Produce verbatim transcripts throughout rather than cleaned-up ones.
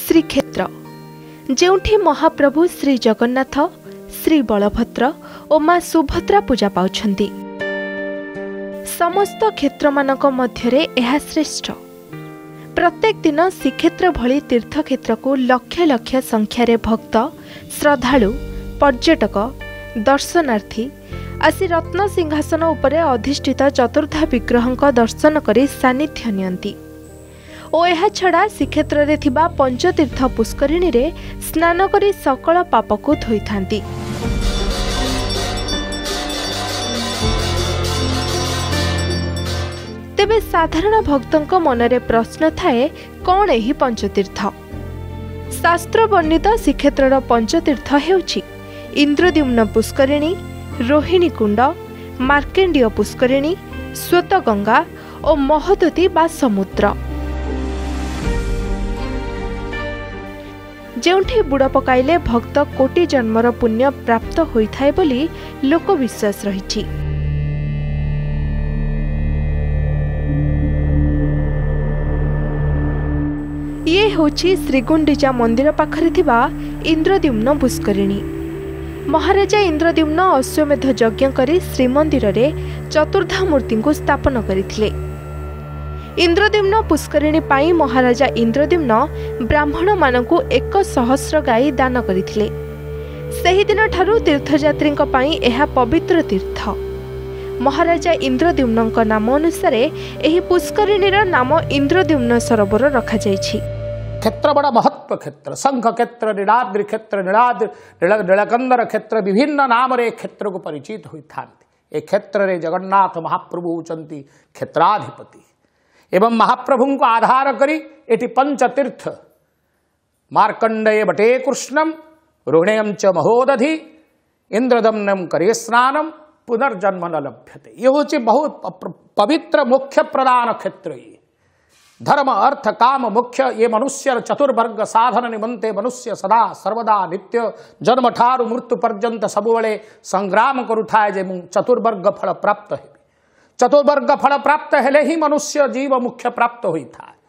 श्रीक्षेत्र जेउठी महाप्रभु श्री जगन्नाथ श्री बलभद्र और माँ सुभद्रा पूजा पाउछंती। समस्त क्षेत्र मानक मध्यरे एहा श्रेष्ठ। प्रत्येक दिन श्रीक्षेत्र भली तीर्थक्षेत्र को लक्ष लक्ष संख्यारे भक्त श्रद्धालु पर्यटक दर्शनार्थी आसी रत्न सिंहासन उपरे अधिष्ठित चतुर्धा विग्रहंक दर्शन करी सानिध्य नियंती और यह छड़ा श्रीक्षेत्र रे थिबा पंचतीर्थ पुष्करिणी रे स्नान करी सकल पाप को धोई थांती। तेबे साधारण भक्तों मनरे प्रश्न थाए कौन एही पंचतीर्थ। शास्त्र वर्णित श्रीक्षेत्रर पंचतीर्थ हेउछि इंद्रद्युम्न पुष्करिणी, रोहिणी कुंड, मार्केंडीय पुष्करिणी, श्वेतगंगा और महोदधी बा समुद्र। जेउठी बुड़ पकाइले भक्त कोटि जन्मर पुण्य प्राप्त होइथाय बोली लोक विश्वास रहिछि। ये होछि श्रीगुंडीचा मंदिर पाखरे थिबा इंद्रद्युम्न पुष्करिणी। महाराजा इंद्रद्युम्न अश्वमेध यज्ञ करी श्रीमंदिर रे चतुर्धा मूर्ति को स्थापन करथिले। इंद्रद्युम्न पुष्करिणी पाई महाराजा इंद्रद्युम्न ब्राह्मण मानकु एक सहस्र गाई दान करथिले। सेही दिन ठारू तीर्थयात्री पाई एहा पवित्र तीर्थ। महाराजा इंद्रद्युम्नक नाम अनुसार एही पुष्करिणीर नाम इंद्रद्युम्न सरोवर रखा जायछि। क्षेत्र बड़ा महत्व क्षेत्र, शंख क्षेत्र, नीलाद्रि क्षेत्र, नीलाद्रि नीलकंदर क्षेत्र, विभिन्न नाम रे क्षेत्र को परिचित होता। ए क्षेत्र रे जगन्नाथ महाप्रभु होचंती क्षेत्राधिपति एवं महाप्रभु को आधार करी एटी पंचतीर्थ मार्कंडेय बटे कृष्णम, रोहिण्यम च महोदधि, इंद्रदम्नम करे स्नानम, पुनर्जन्म न लभ्यते। ये होची बहुत पवित्र मुख्य प्रदान क्षेत्र। ये धर्म अर्थ काम मुख्य ये मनुष्य चतुर्वर्ग साधन निमंते मनुष्य सदा सर्वदा नित्य जन्म ठारू मृत्यु पर्यंत सबुबले संग्राम करुथाए जे मु चतुर्वर्ग फल प्राप्त है। चतुर्वर्ग फल प्राप्त हेले ही मनुष्य जीव मुख्य प्राप्त होता है।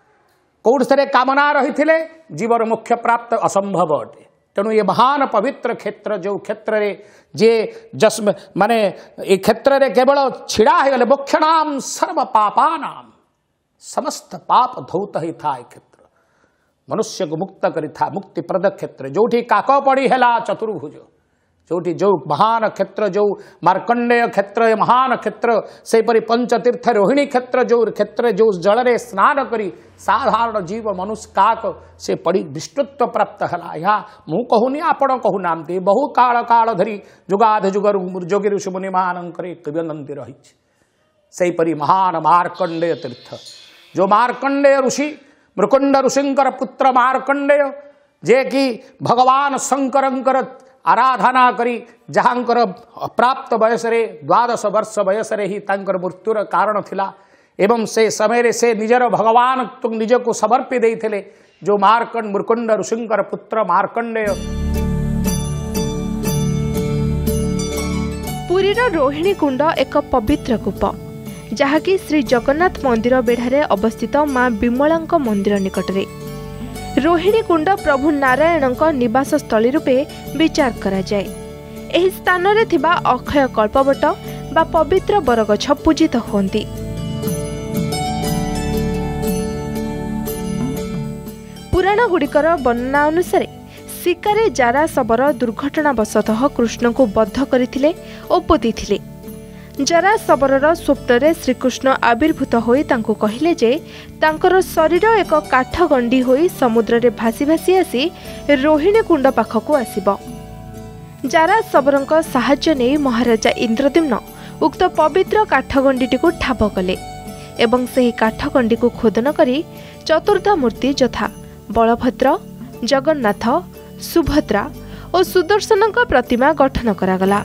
कौड़े कामना रही थे जीवर मुख्य प्राप्त असंभव अटे। तेणु ये महान पवित्र क्षेत्र जो क्षेत्र रे जे जस्म माने ये क्षेत्र रे केवल छिड़ा है मोक्षणाम सर्व पापानाम, समस्त पाप धौत ही था। क्षेत्र मनुष्य को मुक्त करी था, मुक्तिप्रद क्षेत्र जोठी काक पड़ी है चतुर्भुज, जोठी जो महान क्षेत्र जो मार्कंडेय क्षेत्र महान क्षेत्र से परी पंचतीर्थ रोहिणी क्षेत्र जो क्षेत्र जो जल रे स्नान करी साधारण जीव मनुष्य काक से पड़ी विष्णुत्व प्राप्त है। यहाँ मु कहूनी आपण कहूना बहु काल काल धरी जुगाध जुगर जोगी ऋषि मुनि मान किवदंती रही से परी महान मार्कंडेय तीर्थ जो मार्कंडेय ऋषि मृकुंड ऋषिंकर पुत्र मार्कंडेय जे कि भगवान शंकरंकर आराधना करी जहाँकर प्राप्त बयस रे द्वादश वर्ष बयस रे ही तांकर मृत्युर कारण थिला एवं से समय रे से निजर भगवान तुम निज को समर्पि देइथिले जो मार्कंड मृकुंड ऋषिंकर पुत्र मार्कंडेय। पुरीर रोहिणी कुंड एक पवित्र कूप जहाँकि श्री जगन्नाथ मंदिर बेढ़ारे अवस्थित माँ विमलांक मंदिर निकटरे। रोहिणी कुंड प्रभु नारायणक निवास स्थली रूपे विचार करा जाए। एही स्थान रे थिबा अक्षय कल्पवट बा पवित्र बरगछ पूजित होती। पुराण गुड़िकर वर्णना अनुसार शिकारी जारा शबर दुर्घटनावशतः कृष्ण को बद्ध करथिले और पोतीथिले। जरा शबरर स्वप्न श्रीकृष्ण आविर्भूत होई तांको कहिले जे तांकर शरीर एक काठ गंडी होई समुद्र रे भासी भासी आसी रोहिणी कुंड पाखकु आसिबो। जारा शबरंक साहाय्य नै महाराजा इंद्रद्युम्न उक्त पवित्र काठगंडीटी को ठाब कले एवं ସେହି काठगंडी को खोदन करी चतुर्धा मूर्ति यथा बलभद्र, जगन्नाथ, सुभद्रा और सुदर्शनक प्रतिमा गठन करागला।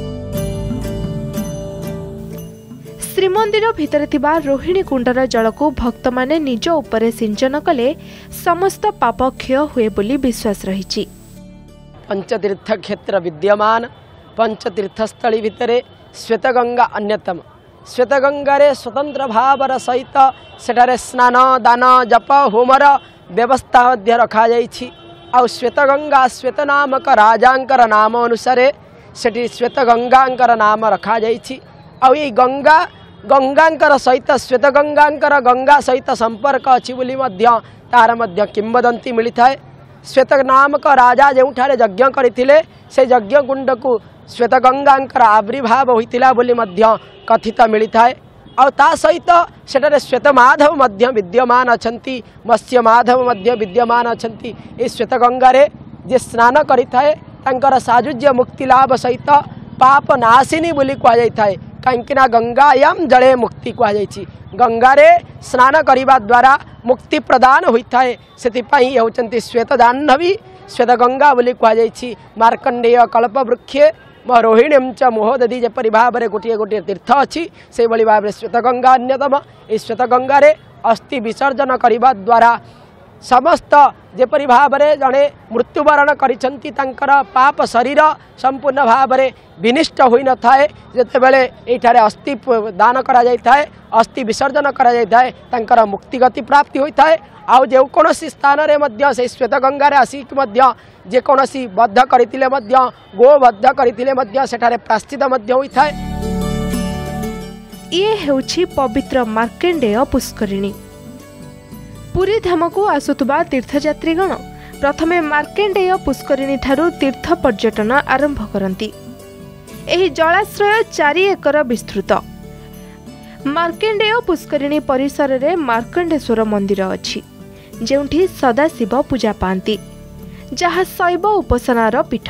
श्रीमंदिर भितर थिबा रोहिणी कुंडर जल को भक्त माने निज उपरे सिंचन कले समस्त पाप क्षय हुए बोली विश्वास रही। पंचतीर्थ क्षेत्र विद्यमान पंचतीर्थस्थली भितर श्वेतगंगा अन्यतम। श्वेतगंगारे स्वतंत्र भावर सहित सेठारे स्नान दान जप होमर व्यवस्था मध्य रखा जाइछि। आउ श्वेतगंगा श्वेत नामक राजांकर नाम अनुसार सेठी श्वेतगंगांकर नाम रखा जाइछि। आउ ये गंगा गंगांकर सहित श्वेतगंगांकर गंगा सहित संपर्क अछि बोली मध्य तार मध्य किंवदंती मिलता है। श्वेत नामक राजा जोठारे यज्ञ करथिले से यज्ञ कुंड को श्वेतगंगांकर आविर्भाव होइतिला बोली मध्य कथित मिलता है। और ता सहित सेठारे श्वेत माधव मध्य विद्यमान अछंती, मत्स्य माधव मध्य विद्यमान अछंती। ए श्वेतगंगारे जे स्नान करिथाए तांकर साजुज्य मुक्ति लाभ सहित पाप नाशिनी बोली कह जाइथाए। कहीं गंगायाम जड़े मुक्ति कह जाइछि। गंगारे स्नान करने द्वारा मुक्ति प्रदान होता है। से होचंती श्वेत जाह्नवी श्वेत गंगा बोली कह जाइछि। मार्कंडेय कल्पवृक्षे म रोहिणीम च मोहदधी जेपरि भाव में गोटे गोटे तीर्थ अच्छी से भाई भाव में श्वेत गंगा अन्यतम। ये श्वेत गंगारे अस्थि विसर्जन करने द्वारा समस्त जेपरि भाव में जड़े मृत्युवरण करिसंती तांकर पाप शरीर संपूर्ण भाव में विनिष्ट होई न थाए। जेतेबेले एठारे अस्थि दान करा जाय थाए, अस्थि विसर्जन करा जाय थाए, तांकर मुक्ति गति प्राप्ति होई थाए। आउ जे कोनोसी स्थान रे मध्य से श्वेत गंगारे आसिक मध्य जे कोनोसी बद्ध करितिले मध्य गो बद्ध करितिले मध्य सेठारे प्राश्चित मध्य होई थाए। ये हेउछि पवित्र मार्कंडेय पुष्करिणी। पुरी धाम को आसुतबा तीर्थयात्रीगण प्रथमे मार्कंडेय पुष्करिणी ठारू तीर्थ पर्यटन आरंभ करती। एही जलाश्रय चारि एकर विस्तृत। मार्कंडेय पुष्करिणी परिसर रे मार्कंडेश्वर मंदिर अछि, जेउठी सदाशिव पूजा पाती, जहा शैव उपासनार पीठ।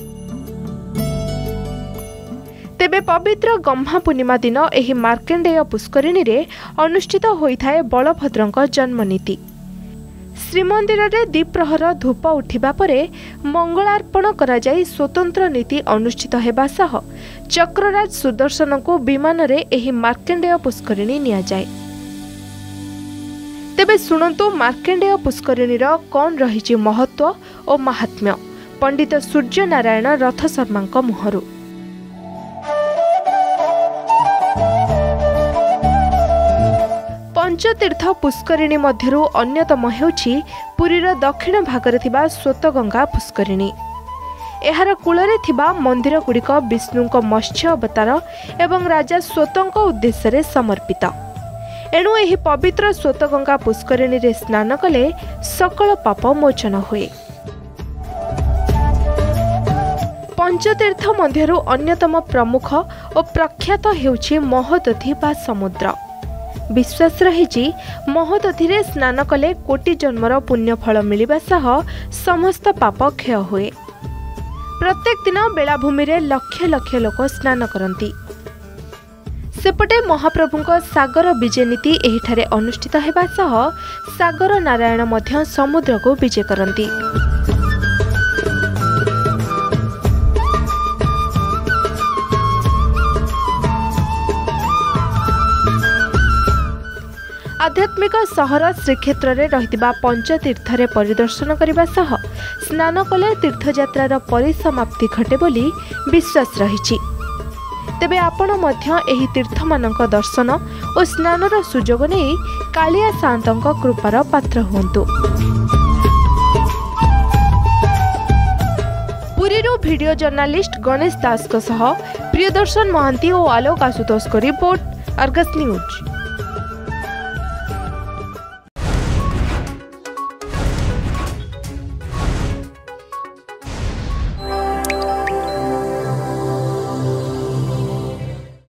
तेबे पवित्र गम्हा पूर्णिमा दिन एही मार्कंडेय पुष्करिणी रे अनुष्ठित होइथाए बलभद्रଙ୍କ जन्मनीति। श्रीमंदिर रे दीप्रहर धूप उठिबा परे मंगलार्पण करा जाई स्वतंत्र नीति अनुष्ठित हेबा सह चक्रराज सुदर्शन को विमान रे एही मार्कंडेय पुष्करिणी निया जाए। तेबे सुनंतु मार्कंडेय पुष्करिणी रो कोन रहिछि महत्व और महात्म्य पंडित सूर्य नारायण रथ शर्मा मुहरु। पंचतीर्थ पुष्करिणी मध्यरु अन्यतम हेउछि पुरीर दक्षिण भागरे थिबा श्वेतगंगा पुष्करिणी। एहार कूलरे थिबा मंदिर गुड़िक विष्णुक मत्स्य अवतार एवं राजा श्वेतଙ୍କ उद्देश्य समर्पित। एणु एही पवित्र श्वेतगंगा पुष्करिणी रे स्नान कले सकल पाप मोचन हुए। पंचतीर्थ मध्यरु अन्यतम प्रमुख और प्रख्यात हेउछि महोदधी बा समुद्र। विश्वास रही महोदधी स्नान कले कोटि जन्मर पुण्यफल मिलवा सह समस्त पाप क्षय हुए। प्रत्येक दिन बेलाभूमि रे लक्ष लक्ष लोक स्नान करती। सेपटे महाप्रभुଙ୍କ सागर विजय नीति एहिठारे अनुष्ठित हेबा सह सागर नारायण मध्य समुद्र को विजय करती। आध्यात्मिक सहर श्रीक्षेत्र रे रहितिबा पंचतीर्थ रे परिदर्शन करने सह स्नान कले तीर्थयात्रार परिसमाप्ति घटे बोली विश्वास रहिछि। तेबे आपण मध्य एही तीर्थ मानक दर्शन और स्नानर सुजोग नहीं कालिया सान्तଙ୍କ कृपार पात्र हुंतु। पुरीरू वीडियो जर्नालिस्ट गणेश दास सह प्रियदर्शन महांती और आलोक आशुतोष को रिपोर्ट अर्गस न्यूज।